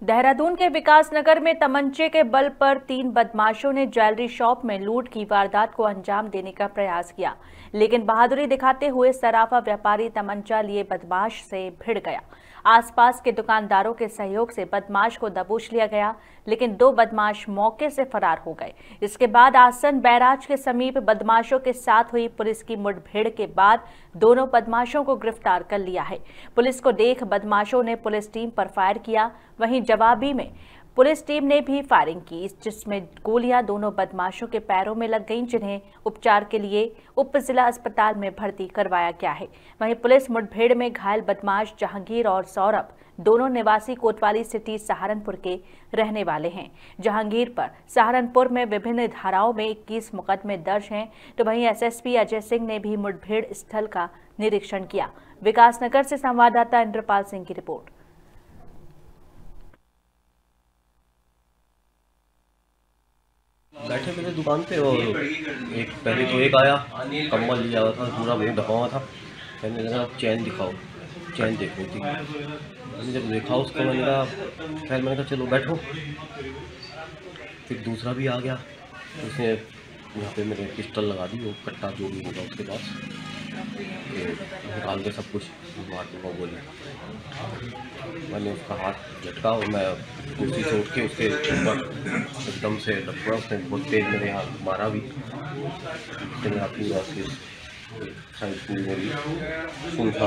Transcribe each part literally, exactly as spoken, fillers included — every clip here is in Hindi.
देहरादून के विकास नगर में तमंचे के बल पर तीन बदमाशों ने ज्वेलरी शॉप में लूट की वारदात को अंजाम देने का प्रयास किया, लेकिन बहादुरी दिखाते हुए सराफा व्यापारी तमंचा लिए बदमाश से भिड़ गया। आसपास के दुकानदारों के सहयोग से बदमाश को दबोच लिया गया, लेकिन दो बदमाश मौके से फरार हो गए। इसके बाद आसन बैराज के समीप बदमाशों के साथ हुई पुलिस की मुठभेड़ के बाद दोनों बदमाशों को गिरफ्तार कर लिया है। पुलिस को देख बदमाशों ने पुलिस टीम पर फायर किया, वहीं जवाबी में पुलिस टीम ने भी फायरिंग की, जिसमें गोलियां दोनों बदमाशों के पैरों में लग गईं, जिन्हें उपचार के लिए उप जिला अस्पताल में भर्ती करवाया गया है। वहीं पुलिस मुठभेड़ में घायल बदमाश जहांगीर और सौरभ दोनों निवासी कोतवाली सिटी सहारनपुर के रहने वाले हैं। जहांगीर पर सहारनपुर में विभिन्न धाराओं में इक्कीस मुकदमे दर्ज हैं, तो वहीं एसएसपी अजय सिंह ने भी मुठभेड़ स्थल का निरीक्षण किया। विकासनगर से संवाददाता इंद्रपाल सिंह की रिपोर्ट। बैठे मेरे दुकान पे और एक पहले तो एक आया, कम्बल लिया हुआ था, पूरा मुँह ढका हुआ था। कहने लगा चैन दिखाओ, चैन देखनी थी। मैंने जब देखा उसको मैंने कहा खैर मैंने कहा चलो बैठो। फिर दूसरा भी आ गया, उसने यहाँ पे मेरे पिस्टल लगा दी, वो कट्टा जो भी होगा उसके पास निकाल के सब कुछ मार दूँगा गोली। मैंने उसका हाथ झटका और मैं कुर्सी से उठ के उसके ऊपर एकदम से लपड़ा। उसने बहुत तेज मेरे यहाँ मारा भी, मेरा पूरा मेरी सुनता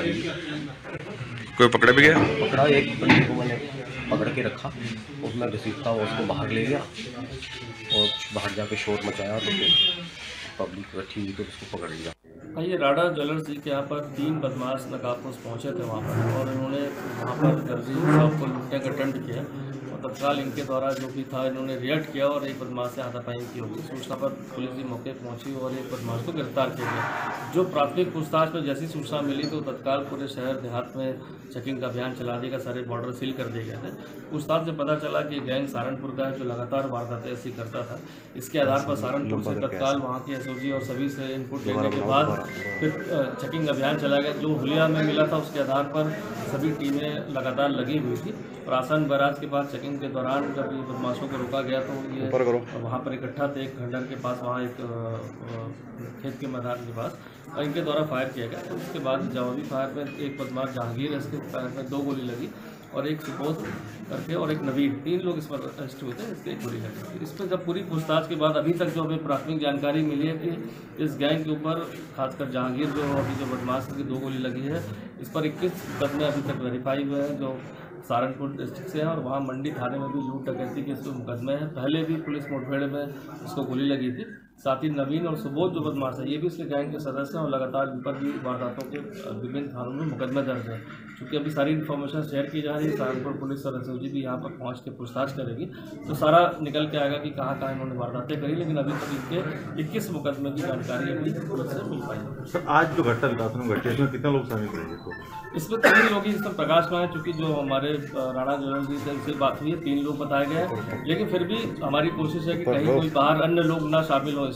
कोई पकड़ा भी गया? पकड़ा, एक बंदे को मैंने पकड़ के रखा, उसमें घसीटता हुआ उसको बाहर ले गया और बाहर जाके शोर मचाया, तो फिर पब्लिक इकट्ठी हुई तो उसको पकड़ लिया। ये राडा ज्वेलर्स के यहाँ पर तीन बदमाश नकाबपोश पहुँचे थे वहाँ पर, और इन्होंने वहाँ पर ज्वेलरी शॉप को लूटने का अटेम्प्ट किया और तत्काल इनके द्वारा जो भी था इन्होंने रिएक्ट किया और एक बदमाश से हाथापाई की होगी। सूचना पर पुलिस भी मौके पहुँची और एक बदमाश को गिरफ्तार किया गया। जो प्राथमिक पूछताछ में जैसी सूचना मिली तो तत्काल पूरे शहर देहात में चेकिंग का अभियान चला दिया, सारे बॉर्डर सील कर दिए गए थे। पूछताछ से पता चला कि गैंग सहारनपुर का है जो लगातार वारदातें ऐसी करता था। इसके आधार पर सहारनपुर से तत्काल वहाँ की एसओजी और सभी से इनपुट लेने के बाद फिर चेकिंग अभियान चला गया। जो हुलिया में मिला था उसके आधार पर सभी टीमें लगातार लगी हुई थी और आसन बैराज के पास चेकिंग के दौरान जब ये बदमाशों को रोका गया तो ये वहाँ पर इकट्ठा थे एक खंडर के पास, वहाँ एक खेत के मैदान के पास, और इनके द्वारा फायर किया गया। तो उसके बाद जवाबी फायर में एक बदमाश जहांगीर, इसके पैर में दो गोली लगी और एक सुबोध करके और एक नवीन, तीन लोग इस पर अरेस्ट हुए थे, इसके एक गोली लगी। इस पर जब पूरी पूछताछ के बाद अभी तक जो हमें प्राथमिक जानकारी मिली है कि इस गैंग के ऊपर खासकर जहांगीर जो अभी जो बदमाश की दो गोली लगी है, इस पर इक्कीस मुकदमे अभी तक वेरीफाई हुए हैं जो सहारनपुर डिस्ट्रिक्ट से है, और वहाँ मंडी थाने में भी लूट डकैती के मुकदमे हैं। पहले भी पुलिस मुठभेड़ में उसको गोली लगी थी। साथ ही नवीन और सुबोध जो बदमाश है ये भी उसके गैंग के सदस्य हैं और लगातार इन पर भी वारदातों के विभिन्न थानों में मुकदमे दर्ज है। क्योंकि अभी सारी इन्फॉर्मेशन शेयर की जा रही है, सहारनपुर पुलिस और एसओजी भी यहाँ पर पहुँच के पूछताछ करेगी तो सारा निकल के आएगा कि कहाँ कहाँ इन्होंने वारदातें करी, लेकिन अभी तक इनके इक्कीस मुकदमे की जानकारी अभी पुलिस से मिल पाई। सर आज जो घटना विकास में घटी है इसमें कितने लोग शामिल रहेंगे? इसमें तीन लोग ही इसमें प्रकाश में है, चूँकि जो हमारे राणा ज्वेलर्स जी से इससे बात हुई है तीन लोग बताए गए हैं, लेकिन फिर भी हमारी कोशिश है कि कहीं कोई बाहर अन्य लोग ना शामिल हो